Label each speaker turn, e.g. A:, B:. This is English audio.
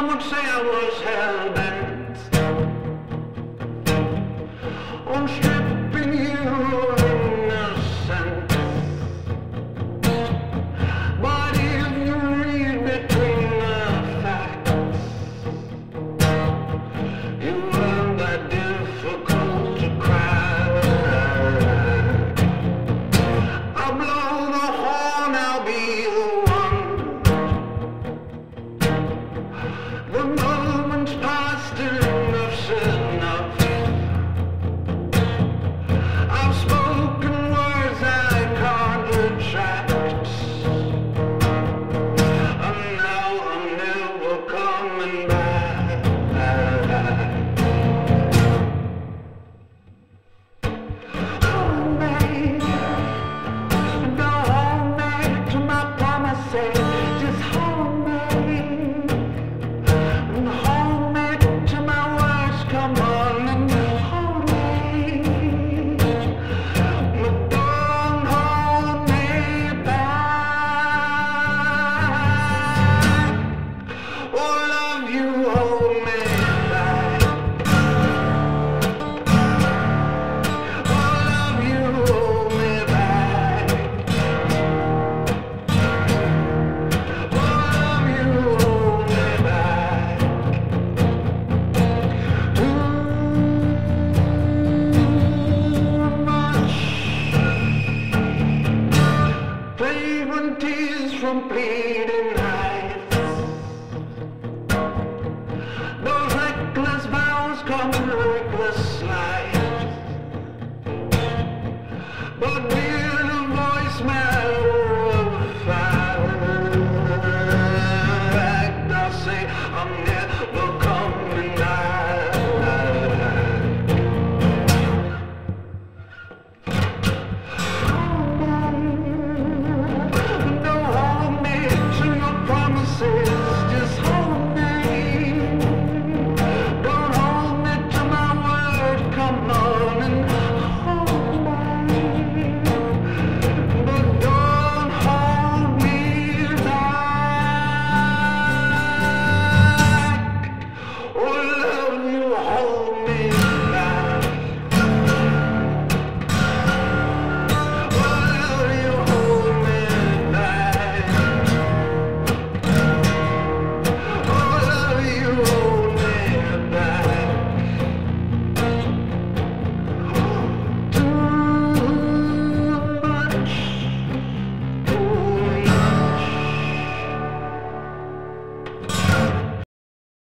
A: Some would say I was hell-bent on stripping you of innocence. But if you read between the facts, you weren't that difficult to crack. I'll blow the horn, I'll be the one. The moment's past, enough's enough. I've spoken words I can't retract, and now I'm never coming back. Hold me, don't hold me to my promises. Just hold me. And hold me to my words, come on and hold me. But don't hold me back. Oh, love, you hold me back. Oh, love, you hold me back. Oh, love, you hold me back. Too much flagrant tears from bleeding eyes. Those reckless vows come reckless lives. But